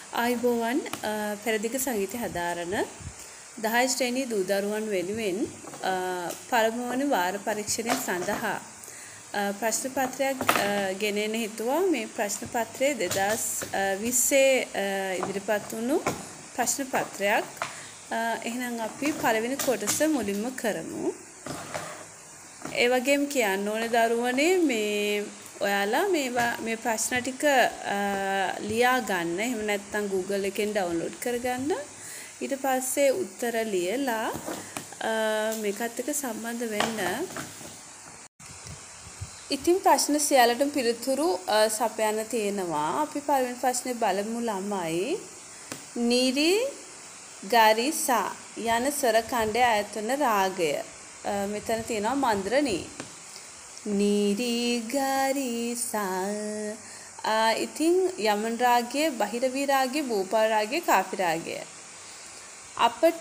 ආයුබෝවන් පෙරදිග සංගීත හදාරන 10 ශ්‍රේණී දූ දරුවන් වෙනුවෙන් පළමුවන වාර පරීක්ෂණය සඳහා ප්‍රශ්න පත්‍රයක් ගෙනෙන්න හිතුවා. මේ ප්‍රශ්න පත්‍රය 2020 ඉදිරිපත් වුණු ප්‍රශ්න පත්‍රයක්. එහෙනම් අපි පළවෙනි කොටස මුලින්ම කරමු. ඒ වගේම කියන්න ඕනේ දරුවනේ මේ ඔයාලා මේ ප්‍රශ්න ටික ලියා ගන්න. එහෙම නැත්නම් Google එකෙන් ඩවුන්ලෝඩ් කරගන්න. ඊට පස්සේ උත්තර ලියලා මේකත් එක්ක සම්බන්ධ වෙන්න. ඉතින් ප්‍රශ්න සියල්ලටම පිළිතුරු සපයන්න තියෙනවා. අපි පළවෙනි ප්‍රශ්නේ බලමු ළමයි. නිරි ගරිසා යන ස්වර ඛණ්ඩය ඇතුළත රාගය. මෙතන තියෙනවා මන්ද්‍රණී. නිරිගරිසා ඉතින් යමන් රාගය, බහිරවි රාගය, භූපාල රාගය, කාපි රාගය. අපට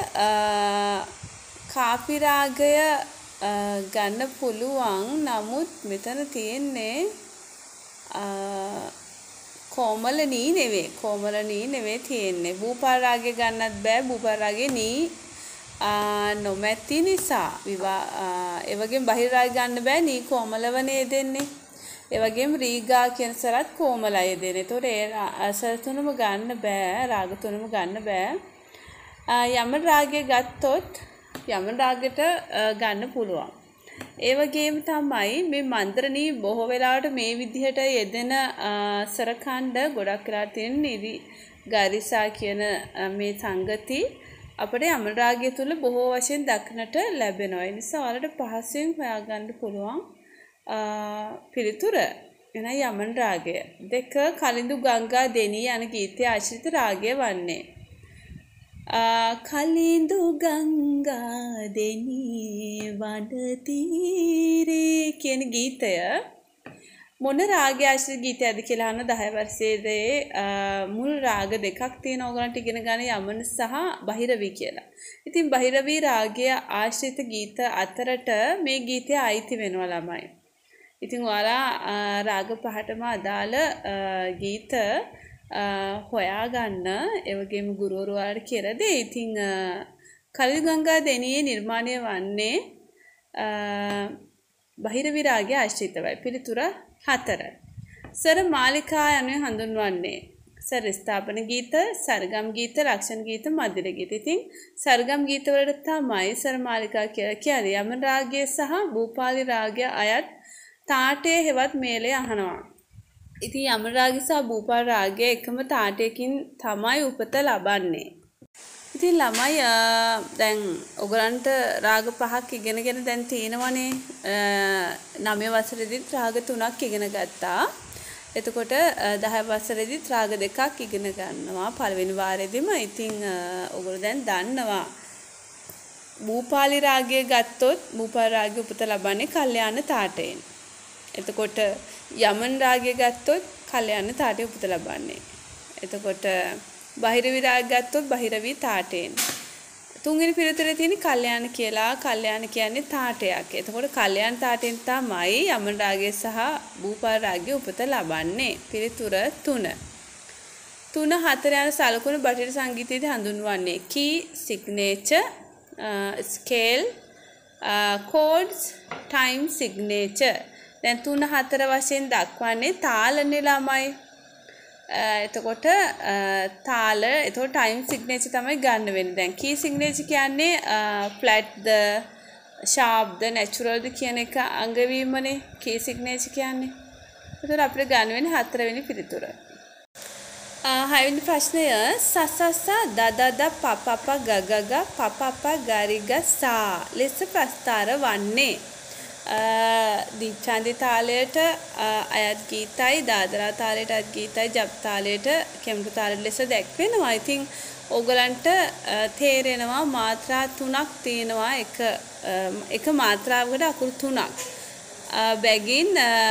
කාපි රාගය ගන්න පුළුවන්. නමුත් මෙතන තියෙන්නේ කොමලනී නෙවෙයි තියෙන්නේ. භූපාල රාගය ගන්නත් බෑ. භූපාල රාගේ නී නොමැති නිසා ඒ වගේම බහිර රාගය ගන්න බෑ. නී කොමලවනේ දෙන්නේ. ඒ වගේම රීගා කියන සරත් කොමලය දෙන්නේ. ඒතකොට ඒ අසර තුනම ගන්න බෑ. රාග තුනම ගන්න බෑ. යමන රාගය ගත්තොත් යමන රාගයට ගන්න පුළුවන්. ඒ වගේම තමයි මේ මන්ත්‍රණී බොහෝ වෙලාවට මේ විදිහට යෙදෙන සරඛණ්ඩ ගොඩක් වෙලා තියෙන නිරි ගරිසා කියන මේ සංගති අපිට යමන රාගය තුල බොහෝ වශයෙන් දක්නට ලැබෙනවා. ඒ නිසා ඔයාලට පහසුවෙන් හොයාගන්න පුළුවන් පිළිතුර. එන යමන රාගය. 2 කලිඳු ගංගා දෙනී යන ගීතයේ ආශ්‍රිත රාගය වන්නේ. කලිඳු ගංගා දෙනී වඩ තීරේ කියන ගීතය මොන රාගය ආශ්‍රිත ගීතයක්ද කියලා අහන 10 වර්ෂයේදී මුල් රාග දෙකක් තියෙනවා. ඔයගලන්ට ඉගෙන ගන්න යමන සහ බහිරවි කියලා. ඉතින් බහිරවි රාගය ආශ්‍රිත ගීත අතරට මේ ගීතය අයිති වෙනවා ළමයි. ඉතින් ඔයාලා රාග පහටම අදාළ ගීත හොයාගන්න. ඒ වගේම ගුරුවරු වලට කියලා දෙයි. ඉතින් කලිඳු ගංගා දෙනියේ නිර්මාණය වන්නේ බහිරවි රාගය ආශ්‍රිතවයි. පිළිතුර 4. සර මාලිකා යනුවෙන් හඳුන්වන්නේ සර ස්ථාපන ගීත, සරගම් ගීත, ලක්ෂණ ගීත, මධ්‍යල ගීත. ඉතින් සරගම් ගීත වලට තමයි සර මාලිකා කියලා කියන්නේ. යමන රාගය සහ භූපාලි රාගය අයත් තාටේ හෙවත් මේලේ අහනවා. ඉතින් යමන රාගය සහ භූපාල රාගය එකම තාටයකින් තමයි උපත ලබන්නේ. ඉතින් ළමයි දැන් ඔයගලන්ට රාග 5ක් ඉගෙනගෙන දැන් තියෙනවනේ. 9 වසරේදීත් රාග 3ක් ඉගෙන ගත්තා. එතකොට 10 වසරේදීත් රාග 2ක් ඉගෙන ගන්නවා පළවෙනි වාරෙදිම. ඉතින් ඔයගොල්ලෝ දැන් දන්නවා භූපාලි රාගය ගත්තොත් භූපාල රාගය උපත ලබන්නේ කල්යාණ තාටයෙන්. එතකොට යමන රාගය ගත්තොත් කල්යාණ තාටය උපත ලබන්නේ. එතකොට බහිරවි රාගය ගත්තොත් බහිරවි තාටයෙන්. තුන්වෙනි පිළිතුරේ තියෙන කල්යාණ කියලා. කල්යාණ කියන්නේ තාටයක්. එතකොට කල්යාණ තාටයෙන් තමයි යමන රාගය සහ භූපාල රාගය උපත ලබන්නේ. පිළිතුර 3. 3 4 යන සලකුණු බටහිර සංගීතයේදී හඳුන්වන්නේ key, signature, scale, chords, time signature. දැන් 3 4 වශයෙන් දක්වන්නේ තාලනේ ළමයි. එතකොට තාල, එතකොට ටයිම් සිග්නේචර් තමයි ගන්න වෙන්නේ. දැන් කී සිග්නේචර් කියන්නේ ෆ්ලැට්ද, ෂාර්ප්ද, නැචරල්ද කියන එක අංගවීමනේ කී සිග්නේචර් කියන්නේ. එතකොට අපිට ගන්න වෙන්නේ 4 වෙනි පිළිතුර. 6 වෙනි ප්‍රශ්නය සසස දදද පපප ගගග පපප ගරිග සා ලෙස ප්‍රස්තාර වන්නේ. දීප්චන්දි තාලයට අයත් ගීතයි, දාදරා තාලයට අයත් ගීතයි, ජප් තාලයට, කෙම්රු තාලයට ලෙස දැක්වෙනවා. ඉතින් ඕගලන්ට තේරෙනවා මාත්‍රා 3ක් තියෙනවා. එක මාත්‍රාවකට අකුරු 3ක්. බැගින්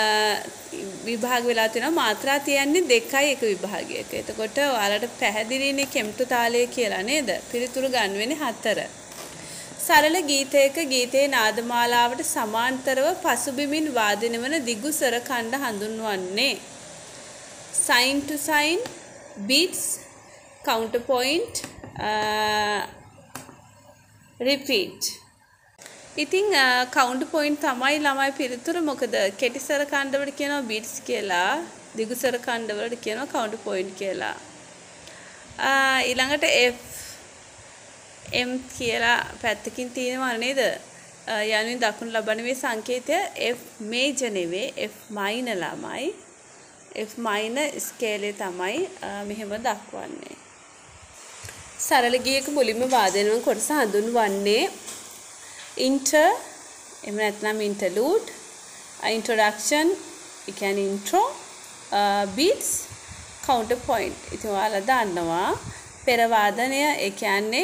විභාග වෙලා තියෙනවා. මාත්‍රා තියන්නේ 2යි එක විභාගයක. එතකොට ඔයාලට පැහැදිලිනේ කෙම්රු තාලය කියලා නේද? පිළිතුරු ගන්න වෙන්නේ 4. සරල ගීතයක ගීතයේ නාදමාලාවට සමාන්තරව පසුබිමින් වාදනය වන දිගු ස්වර ඛණ්ඩ හඳුන්වන්නේ. sign to sign, beats, counterpoint, repeat. ඉතින් counterpoint තමයි ළමයි පිළිතුර. මොකද කෙටි ස්වර ඛණ්ඩවලට කියනවා beats කියලා, දිගු ස්වර ඛණ්ඩවලට කියනවා counterpoint කියලා. ඊළඟට F M කියලා පැත්තකින් තියෙනවා නේද? යනුවෙන් දක්වනු ලබන මේ සංකේතය F major නෙවෙයි, F minor ළමයි. F minor ස්කේලේ තමයි මෙහෙම දක්වන්නේ. සරල ගීයක මුලින්ම වාදනය වන කොටස හඳුන්වන්නේ inter, එහෙම නැත්නම් interlude, introduction, ඒ කියන්නේ intro, beats, counterpoint. ඉතින් ඔයාලා දන්නවා පෙර වාදනය ඒ කියන්නේ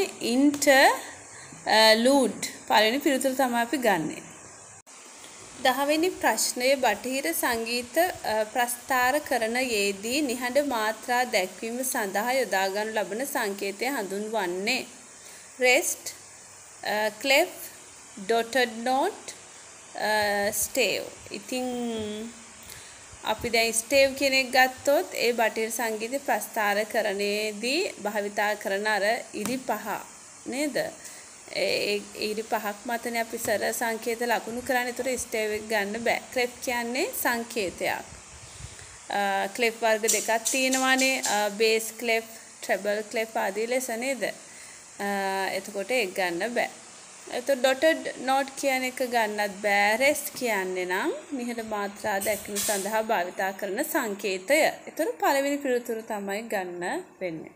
interlude. පළවෙනි පිළිතුර තමයි අපි ගන්නෙ. 10 වෙනි ප්‍රශ්නය බටහිර සංගීත ප්‍රස්ථාරකරණයේදී නිහඬ මාත්‍රා දැක්වීම සඳහා යොදා ගන්නු ලබන සංකේතය හඳුන්වන්නේ rest, clef, dotted note, stave. ඉතින් අපි දැන් stave කියන එක ගත්තොත් ඒ බටහිර සංගීත ප්‍රස්ථාරකරණයේදී භාවිතා කරන අර ඉරි පහ නේද? ඒ ඉරි පහක් මතනේ අපි සර සංකේත ලකුණු කරන්නේ. ඒතර stave එක ගන්න බෑ. clef කියන්නේ සංකේතයක්. clef වර්ග දෙකක් තියෙනවානේ. bass clef, treble clef ආදී ලෙස නේද? එතකොට ඒක ගන්න බෑ. එතකොට dotted note කියන එක ගන්නත් බෑ. rest කියන්නේ නම් නිහඬ මාත්‍රා දැක්වීම සඳහා භාවිතා කරන සංකේතය. එතකොට පළවෙනි පිළිතුර තමයි ගන්න වෙන්නේ.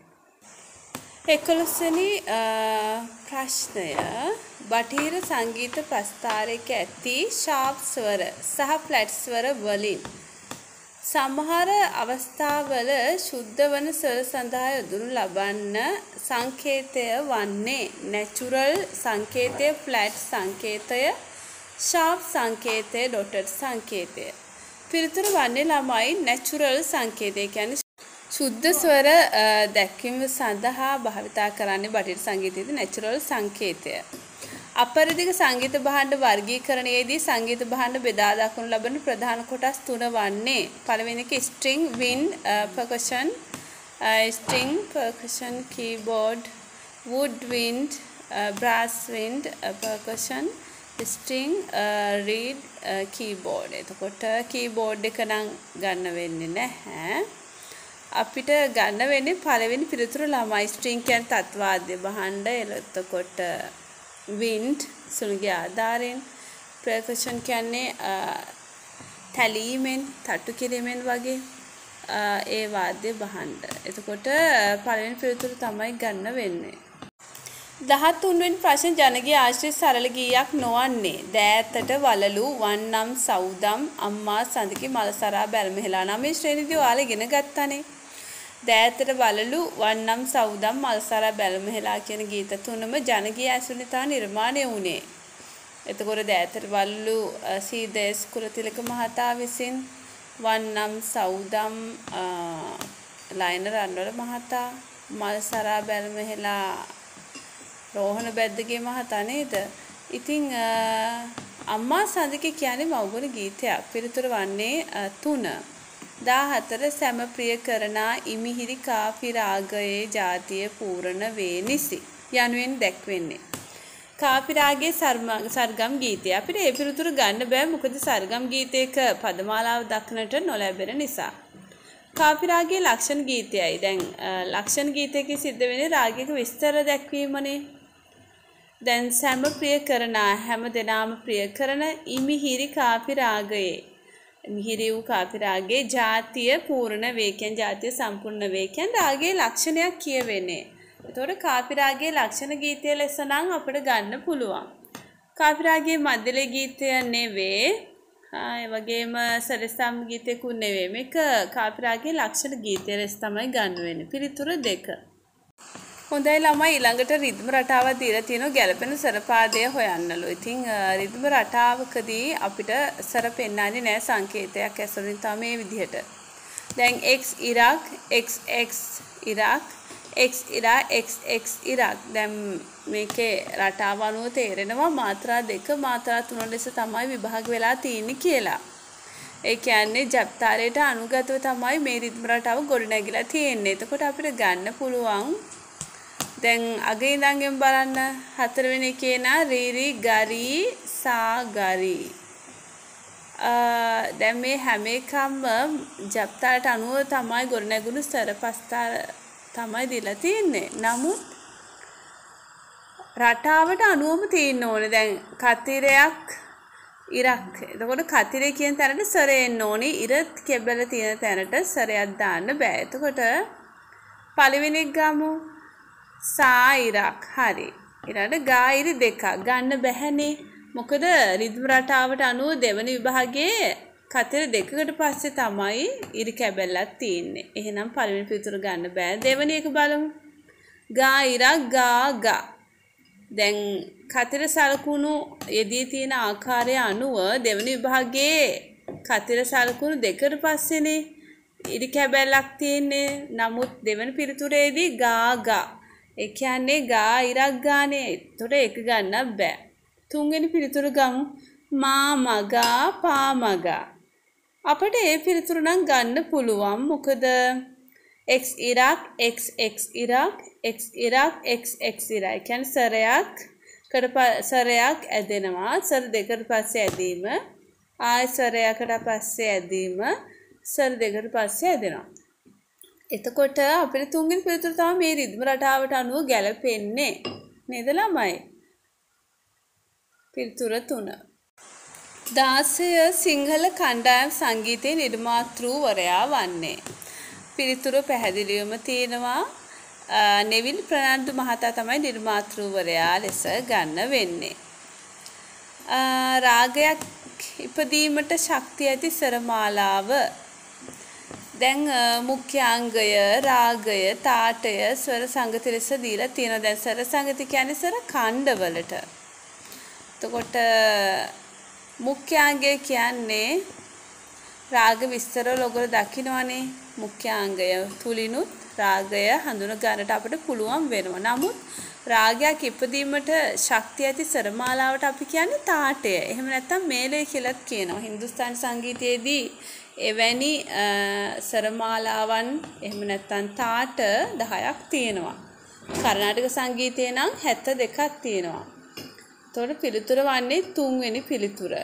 11 වෙනි ප්‍රශ්නය බටහිර සංගීත ප්‍රස්ථාරයක ඇති ෂාප් ස්වර සහ ෆ්ලැට් ස්වර වලින් සමහර අවස්ථාවල ශුද්ධ වන ස්වර සඳහා යොදනු ලබන සංකේතය වන්නේ නැචරල් සංකේතය, ෆ්ලැට් සංකේතය, ෂාප් සංකේතය, ඩොටඩ් සංකේතය. පිළිතුර වන්නේ ළමයි නැචරල් සංකේතය කියන්නේ ශුද්ධ ස්වර දැක්වීම සඳහා භාවිතා කරන්නේ බටහිර සංගීතයේදී නැචරල් සංකේතය. අපරිදිග සංගීත භාණ්ඩ වර්ගීකරණයේදී සංගීත භාණ්ඩ බෙදා දක්වනු ලබන ප්‍රධාන කොටස් තුන වන්නේ පළවෙනි එක string, wind, percussion, string, percussion, keyboard, wood wind, brass wind, percussion, string, reed, keyboard. එතකොට keyboard එක නම් ගන්න වෙන්නේ නැහැ. අපිට ගන්න වෙන්නේ පළවෙනි පිළිතුර ළමයි. string කියන්නේ තත්වාද්‍ය භාණ්ඩ. එතකොට wind සුළුගේ ආධාරයෙන්, percussion කියන්නේ තැලීමෙන්, තට්ටු කිරීමෙන් වගේ ඒ වාද්‍ය භාණ්ඩ. එතකොට පළවෙනි පිළිතුර තමයි ගන්න වෙන්නේ. 13 වෙනි ප්‍රශ්න ජනගීය ආශ්‍රිත සරල ගීයක් නොවන්නේ දෑතට වලලු, වන්නම් සෞදම්, අම්මා සඳකි, මලසරා බැල්මෙහෙලා. නම් මේ ශ්‍රේණියදී ඔයාලා ඉගෙන ගත්තානේ. දෑතට වලලු, වන්නම් සෞදම්, මලසරා බැල්මෙහෙලා කියන ගීත තුනම ජනගීය ඇසුරිතා නිර්මාණය වුණේ. එතකොට දෑතට වලලු සීදේස් කුලතිලක මහතා විසින්, වන්නම් සෞදම් ලයන රන්වල මහතා, මලසරා බැල්මෙහෙලා රෝහණ බැද්දගේ මහතා නේද? ඉතින් අම්මා සඳකි කියන්නේ මව්ගුණ ගීතයක්. පිළිතුර වන්නේ 3. 14 සැම ප්‍රිය කරනා ඉමිහිරි කාපි රාගයේ ජාතිය පූර්ණ වේ නිසි යනුවෙන් දැක්වෙන්නේ. කාපි රාගයේ සර්ගම් ගීතය. අපිට ඒ පිළිතුර ගන්න බෑ මොකද සර්ගම් ගීතයක පදමාලාව දක්නට නොලැබෙන නිසා. කාපි රාගයේ ලක්ෂණ ගීතයයි. දැන් ලක්ෂණ ගීතයක සිද්ධ වෙන්නේ රාගයක විස්තර දැක්වීමනේ. දැන් සැම ප්‍රිය කරන හැම දෙනාම ප්‍රිය කරන ඉමිහිරි කාපි රාගයේ මිහිරි වූ කාපි රාගයේ ජාතිය පූර්ණ වේකෙන් ජාතිය සම්පූර්ණ වේකෙන් රාගයේ ලක්ෂණයක් කියවෙන්නේ. එතකොට කාපි රාගයේ ලක්ෂණ ගීතය ලෙස නම් අපිට ගන්න පුළුවන්. කාපි රාගයේ මධ්‍යලේ ගීතය නෙවෙයි. ඒ වගේම සරසම් ගීතයකුත් නෙවෙයි. මේක කාපි රාගයේ ලක්ෂණ ගීතය ලෙස තමයි ගන්න වෙන්නේ. පිළිතුර 2. හොඳයි ළමයි ඊළඟට රිද්ම රටාවක් දීලා තියෙනවා ගැළපෙන සරපාදය හොයන්නලු. ඉතින් රිද්ම රටාවකදී අපිට සර පෙන්නන්නේ නැහැ සංකේතයක් ඇසුරින් තමයි මේ විදිහට. දැන් x ඉරාක් xx ඉරාක් x ඉරා xx ඉරාක්. දැන් මේකේ රටාව අනුව තේරෙනවා මාත්‍රා 2 මාත්‍රා 3 ලෙස තමයි විභාග වෙලා තියෙන්නේ කියලා. ඒ කියන්නේ ජප්තාරයට අනුගතව තමයි මේ රිද්ම රටාව ගොඩනැගිලා තියෙන්නේ. එතකොට අපිට ගන්න පුළුවන් දැන් අගේ ඉඳන්ගෙන් බලන්න හතරවෙනි එකේ නා රීරි ගරි සා ගරි. දැන් මේ හැම එකම ජප්තාරට අනුව තමයි ගොඩනැගුණු ස්වරපස්තාර තමයි දීලා තියෙන්නේ. නමුත් රටාවට අනුවම තියෙන්න ඕනේ. දැන් කතිරයක් ඉරක්. එතකොට කතිරේ කියන තැනට සරේ එන්න ඕනි. ඉර කෙබල තියෙන තැනට සරයක් දාන්න බෑ. එතකොට පළවෙනි එක ගමු. සා ඉරක්. හරි. ඊළඟට ගා ඉරි දෙකක් ගන්න බැහැනේ. මොකද රිද්ම රටාවට අනුව දෙවන විභාගයේ කතර දෙකකට පස්සේ තමයි ඉරි කැබැල්ලක් තියෙන්නේ. එහෙනම් පළවෙනි පිටුර ගන්න බෑ. දෙවෙනි එක බලමු. ගා ඉරක් ගා ගා. දැන් කතර සලකුණු යෙදී තියෙන ආකාරය අනුව දෙවෙනි විභාගයේ කතර සලකුණු දෙකට පස්සේනේ ඉරි කැබැල්ලක් තියෙන්නේ. නමුත් දෙවෙනි පිටුරේදී ගා ගා. ඒ කියන්නේ ගා ඉරක් ගානේ. ඒතකොට එක ගන්න බෑ. තුන්වෙනි පිළිතුර ගමු. මා මගා පා මගා. අපිට ඒ පිළිතුර නම් ගන්න පුළුවන්. මොකද x ඉරක් x x ඉරක් x ඉරක් x x ඉරක්. කියන්නේ සරයක් ඇදෙනවා. සර දෙකට පස්සේ ඇදීම. ආය සරයකට පස්සේ ඇදීම. සර දෙකට පස්සේ ඇදෙනවා. එතකොට අපිට තුන්වෙනි පිළිතුර තමයි මේ රිද්ම රටාවට අනුව ගැලපෙන්නේ. නේද ළමයි? පිළිතුර 3. 16 සිංහල කණ්ඩායම් සංගීතයේ නිර්මාතෘවරයා වන්නේ. පිළිතුර පැහැදිලිවම තියෙනවා. නෙවිල් ප්‍රනාන්දු මහතා තමයි නිර්මාතෘවරයා ලෙස ගන්න වෙන්නේ. රාගයක් ඉපදීමට ශක්තිය ඇති සරමාලාව. දැන් මුඛ්‍යාංගය රාගය තාටය ස්වර සංගති ලෙස දීලා තියෙනවා. දැන් ස්වර සංගති කියන්නේ ස්වර ඛණ්ඩවලට. එතකොට මුඛ්‍යාංගය කියන්නේ රාග විස්තර ලොගල දකින්නවනේ. මුඛ්‍යාංගය තුලිනුත් රාගය හඳුන ගන්නට අපිට පුළුවන් වෙනවා. නමුත් රාගයක් ඉපදීමට ශක්තිය ඇති සරමාලාවට අපි කියන්නේ තාටය. එහෙම නැත්නම් මේලය කියලාත් කියනවා. හින්දුස්තානි සංගීතයේදී එවැනි සරමාලාවන් එහෙම නැත්නම් තාට 10ක් තියෙනවා. කර්ණාටක සංගීතයේ නම් 72ක් තියෙනවා. එතකොට පිළිතුර වන්නේ තුන්වෙනි පිළිතුර.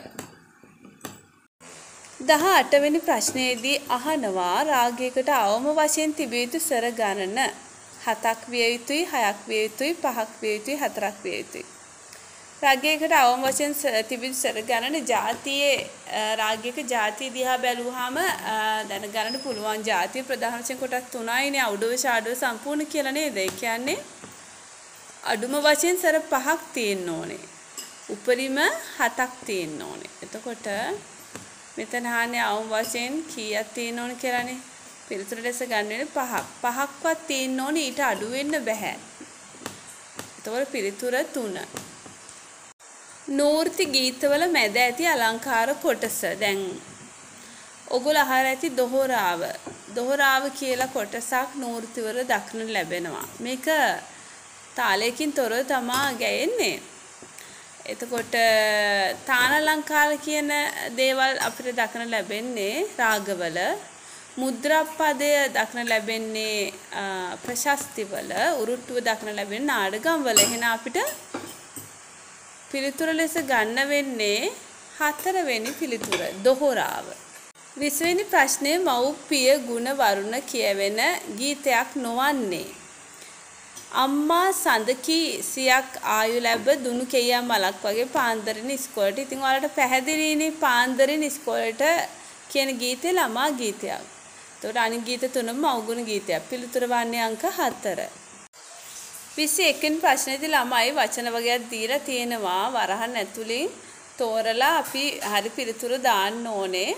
18 වෙනි ප්‍රශ්නයේදී අහනවා රාගයකට අවම වශයෙන් තිබිය යුතු ස්වර ගණන 7ක් විය යුතුයි 6ක් විය යුතුයි 5ක් විය යුතුයි 4ක් විය යුතුයි. රාගයකට අවම වශයෙන් තිබිය යුතු ස්වර ගණන ජාතියේ රාගයක ජාතිය දිහා බැලුවාම දැනගන්න පුළුවන්. ජාතිය ප්‍රධාන වශයෙන් කොටස් 3යිනේ. අවුඩව ෂාඩව සම්පූර්ණ කියලා නේද? ඒ කියන්නේ අඩුම වශයෙන් ස්වර 5ක් තියෙන්න ඕනේ. උපරිම 7ක් තියෙන්න ඕනේ. එතකොට මෙතන අහන්නේ අවම වශයෙන් කීයක් තියෙන්න ඕනේ කියලානේ. පිළිතුර ලෙස ගන්න වෙන්නේ 5ක්. 5ක්වත් තියෙන්න ඕනේ. ඊට අඩු වෙන්න බෑ. එතකොට පිළිතුර 3. නූර්ති ගීතවල මැද ඇති අලංකාර කොටස. දැන් ඔගොල්ලෝ අහලා ඇති දොහරාව. දොහරාව කියලා කොටසක් නූර්තිවල දක්නට ලැබෙනවා. මේක තාලයකින් තොරව තමා ගැයෙන්නේ. එතකොට තානාලංකාර කියන දේවල් අපිට දක්න ලැබෙන්නේ රාගවල. මුද්‍රාපදය දක්න ලැබෙන්නේ ප්‍රශස්තිවල. උරුට්ටුව දක්න ලැබෙන්නේ නාඩගම්වල. එහෙනම් අපිට පිළිතුර ලෙස ගන්න වෙන්නේ 4 වෙනි පිළිතුර දොහරාව. 20 වෙනි ප්‍රශ්නයේ මව්පිය ගුණ වරුණ කියවෙන ගීතයක් නොවන්නේ. අම්මා සඳකී සියක් ආයු ලැබ දුනු කෙයියා මලක් වගේ පාන්දරින් ඉස්කෝලේට. ඉතින් ඔයාලට පැහැදිලිනේ පාන්දරින් ඉස්කෝලේට කියන ගීතේ ළමා ගීතයක්. එතකොට අනිත් ගීත තුනම මව්ගුණ ගීතයක්. පිළිතුර වන්නේ අංක 4. 21 වෙනි ප්‍රශ්නේදී ළමයි වචන වර්ගයක් දීලා තියෙනවා. වරහන් ඇතුලින් තෝරලා අපි හරි පිළිතුර දාන්න ඕනේ.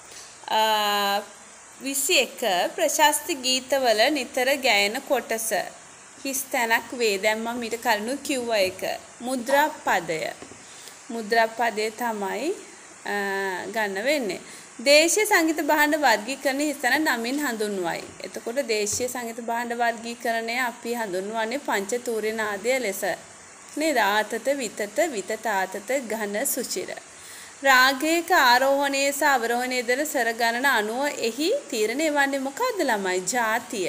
21 ප්‍රශස්ති ගීතවල නිතර ගැයෙන කොටස හිස් තැනක් වේ. දැන් මම ඊට කලින් කිව්වා එක. මුද්‍රා පදය. මුද්‍රා පදේ තමයි ගන්න වෙන්නේ. දේශීය සංගීත භාණ්ඩ වර්ගීකරණය හිස් තැන නමින් හඳුන්වයි. එතකොට දේශීය සංගීත භාණ්ඩ වර්ගීකරණය අපි හඳුන්වන්නේ පංචතූර්ය නාදය ලෙස. නේද? ආතත විතත විතතාතත ඝන සුචිර. රාගයක ආරෝහණයේ සහ අවරෝහණයේ දර ස්වර ගණන අනුව එහි තීරණය වන්නේ මොකද්ද ළමයි? ජාතිය.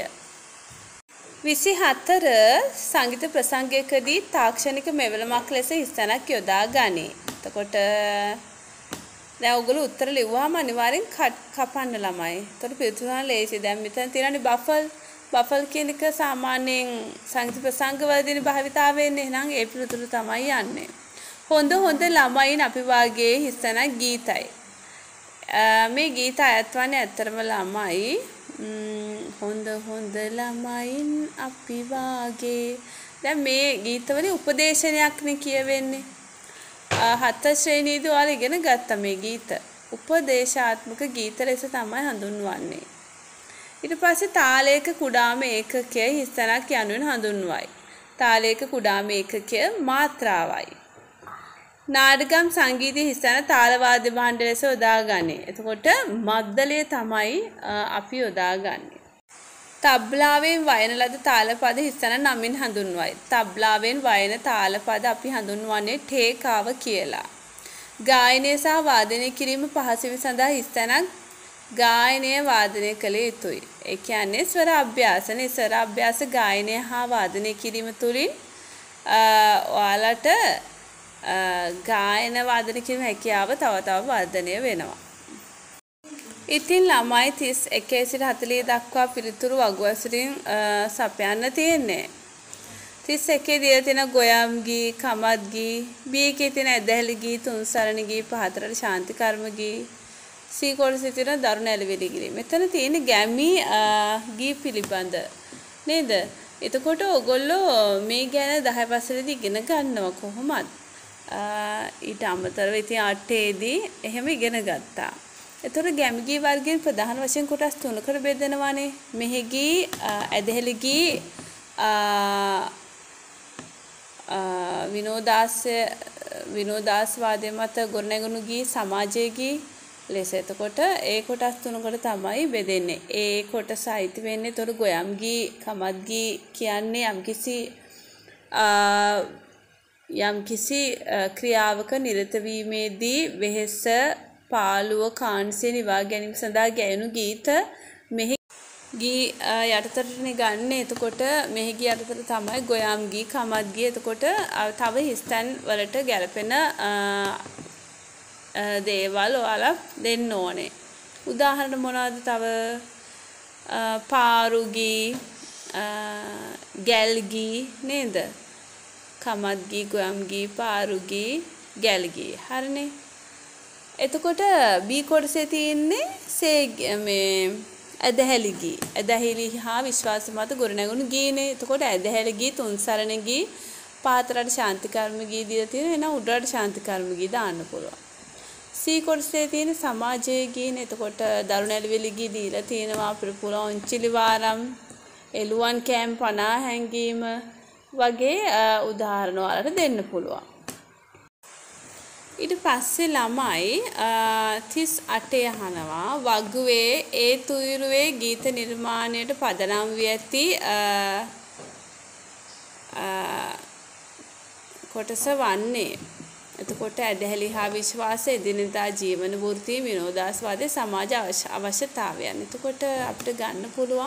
24 සංගීත ප්‍රසංගයකදී තාක්ෂණික මෙවලමක් ලෙස හිස්තැනක් යොදා ගනී. එතකොට දැන් ඔයගොල්ලෝ උත්තර ලිව්වහම අනිවාර්යෙන් කපන්න ළමයි. එතකොට පිළිතුරන ලේසි. දැන් මෙතන තියෙනනේ බෆල් කියන එක සාමාන්‍යයෙන් සංගීත ප්‍රසංග වලදී භාවිතා වෙන්නේ. එහෙනම් ඒ පිළිතුර තමයි යන්නේ. හොඳ ළමයින් අපි වාගේ හිස්තැනක් ගීතයි. මේ ගීත අයත් වන්නේ ඇත්තරම ළමයි. හොඳ ළමයින් අපි වාගේ. දැන් මේ ගීතවල උපදේශනයක්නේ කියවෙන්නේ. 7 ශ්‍රේණියේදී ඔයාලා ඉගෙන ගත්තා මේ ගීත. උපදේශාත්මක ගීත ලෙස තමයි හඳුන්වන්නේ. ඊට පස්සේ තාලයක කුඩාම ඒකකය හිස්තැනක් යනුවෙන් හඳුන්වයි. තාලයක කුඩාම ඒකකය මාත්‍රාවයි. නාඩගම් සංගීතයේ හිස්තැන තාල වාද්‍ය භාණ්ඩ ලෙස යොදාගන්නේ. එතකොට මද්දලය තමයි අපි යොදාගන්නේ. තබ්ලාවෙන් වයන ලද තාලපද හිස්තැන නමින් හඳුන්වයි. තබ්ලාවෙන් වයන තාලපද අපි හඳුන්වන්නේ ටේකාව කියලා. ගායනය සහ වාදනය කිරීම පහසු වීම සඳහා හිස්තැනක් ගායනය වාදනය කළ යුතුයි. ඒ කියන්නේ ස්වර අභ්‍යාසනේ. ස්වර අභ්‍යාස ගායනය හා වාදනය කිරීම තුළින් ඔයාලට ගායන වාදනය කිරීම හැකියාව තව වර්ධනය වෙනවා. ඉතින් ළමයි 31 සිට 40 දක්වා පිළිතුරු වගු ඇසුරින් සපයන්න තියෙන්නේ. 31 දීලා තියෙන ගොයම් ගී, කමත් ගී, B එකේ තියෙන ඇදහැලි ගී, තුන්සරණ ගී, පහතරට ශාන්ති කර්ම ගී, C කොටසේ තියෙන දරුණ ඇලවිලි ගී. මෙතන තියෙන ගැමි ගී පිළිබඳ නේද? එතකොට ඔයගොල්ලෝ මේ ගැන 10 පස්සේදී ඉගෙන ගන්නවා කොහොමද? ඊට අමතරව ඉතින් 8 දී එහෙම ඉගෙන ගත්තා. එතකොට ගැමිගී වර්ගයෙන් ප්‍රධාන වශයෙන් කොටස් තුනකට බෙදෙනවානේ. මෙහිගී, ඇදහිලි ගී, විනෝදාස්වාදය මත ගොඩනැගුණු ගී, සමාජයේ ගී ලෙස. එතකොට ඒ කොටස් තුනකට තමයි බෙදෙන්නේ. ඒ කොටස අයිති වෙන්නේ එතකොට ගොයම් ගී, කමත් ගී කියන්නේ යම්කිසි ක්‍රියාවක නිරත වීමේදී වෙහෙස, පාළුව, කාන්සිය නිවා ගැනීම සඳහා ගැයුණු ගීත මෙහි ගී යටතටනේ ගන්න. එතකොට මෙහි ගී යටතට තමයි ගොයම් ගී, කමත් ගී. එතකොට තව හිස්තැන් වලට ගැලපෙන දේවල් ඔයාලා දෙන්න ඕනේ. උදාහරණ මොනවද තව? පාරු ගී, ගැල් ගී නේද? කමත් ගී, ගොයම් ගී, පාරු ගී, ගැල් ගී. හරිනේ. එතකොට B කොටසේ තියෙන්නේ ඇදහැලි ගී. ඇදහිලි හා විශ්වාස මත ගොඩනැගුණු ගීනේ. එතකොට ඇදහැලි ගී, තුන්සරණ ගී, පහතරට ශාන්ති කර්ම ගී දීලා තියෙනවා. එහෙනම් උඩරට ශාන්ති කර්ම ගී දාන්න පුළුවන්. C කොටසේ තියෙන සමාජයේ ගීනේ. එතකොට දරුණ ඇලවිලි ගී දීලා තියෙනවා. අපිට පුළුවන් උන්චිලි වාරම්, එළුවන් කෑම් 50 හැංගීම වගේ උදාහරණ වලට දෙන්න පුළුවන්. ඊට පස්සේ ළමයි 38 අහනවා වගුවේ ඒ තුයුරුවේ ගීත නිර්මාණයට පදනම් වී ඇති කොටස වන්නේ. එතකොට ඇදහිලි හා විශ්වාසය, එදිනෙදා ජීවන වෘත්ති, විනෝදාස්වාදයේ සමාජ අවශ්‍යතාවයන්. එතකොට අපිට ගන්න පුළුවන්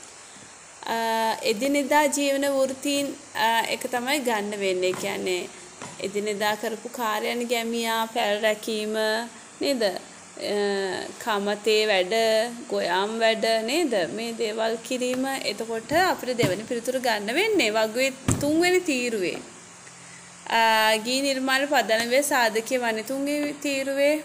එදිනෙදා ජීවන වෘත්තීන් එක තමයි ගන්න වෙන්නේ. කියන්නේ එදිනෙදා කරපු කාර්යයන් ගැමියා, පැල් රැකීම නේද? කමතේ වැඩ, ගොයම් වැඩ නේද? මේ දේවල් කිරීම. එතකොට අපිට දෙවෙනි පිළිතුර ගන්න වෙන්නේ වගුවේ 3 වෙනි තීරුවේ. ගී නිර්මාණ පදනම් වේ සාධකයේ වන්නේ 3 වෙනි තීරුවේ.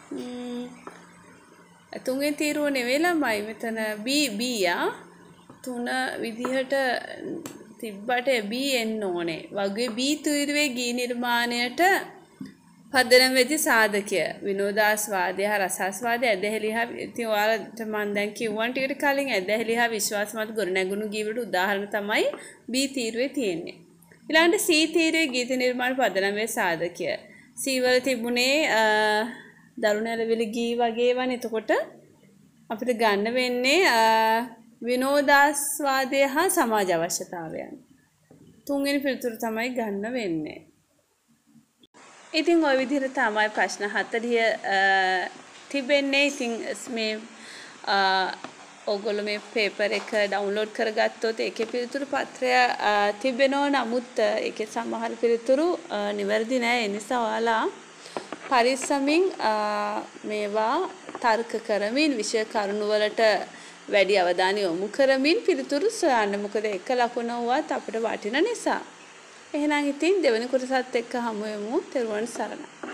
3 වෙනි තීරුව නෙවෙයි ළමයි මෙතන B තුන විදිහට තිබ්බට B එන්න ඕනේ. වගේ B තීරුවේ ගී නිර්මාණයට පදනම් වෙති සාධකය විනෝදාස්වාදය හා රසාස්වාදය, ඇදහිලි හා ඉතින් ඔයාලට මම දැන් කිව්වන් ටිකට කලින් ඇදහිලි හා විශ්වාස මත ගොඩනැගුණු ගී වලට උදාහරණ තමයි B තීරුවේ තියෙන්නේ. ඊළඟට C තීරුවේ ගීත නිර්මාණ පදනම් වේ සාධකය. C වල තිබුණේ දරුණ ඇලවිලි ගී වගේ වනේ. එතකොට අපිට ගන්න වෙන්නේ විනෝදාස්වාදය හා සමාජ අවශ්‍යතාවයන්. 3 වෙනි පිළිතුර තමයි ගන්න වෙන්නේ. ඉතින් ওই විදිහට තමයි ප්‍රශ්න 40 තිබෙන්නේ. ඉතින් මේ ඔයගොල්ලෝ මේ පේපර් එක ඩවුන්ලෝඩ් කරගත්තොත් ඒකේ පිළිතුරු පත්‍රය තිබෙනවා. නමුත් ඒකේ සමහර පිළිතුරු නිවැරදි නෑ. ඒ නිසා ඔයාලා පරිස්සමින් මේවා තර්ක කරමින් විෂය කරුණු වලට වැඩි අවධානය යොමු කරමින් පිළිතුරු සොයන්න. මොකද එක ලකුණ වුවත් අපිට වටින නිසා. එහෙනම් ඉතින් දෙවෙනි කොටසත් එක්ක හමු වෙමු. තෙරුවන් සරණයි.